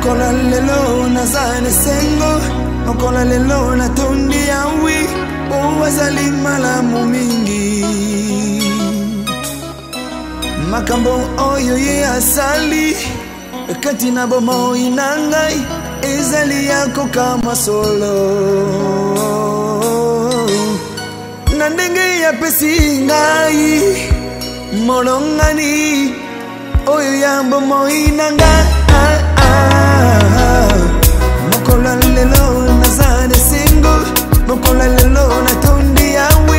Mokola lelo na zane sengo, mokola lelo na tondi yawi, uwazali malamu mingi. Makambo oyo ye asali, kati na bomo inangai, ezali yako kama solo. Nandenge ya pesi ngai, molongani, oyo ya bomo inangai. Mokola lelo na zane single, mokola lelo na tondi yawi,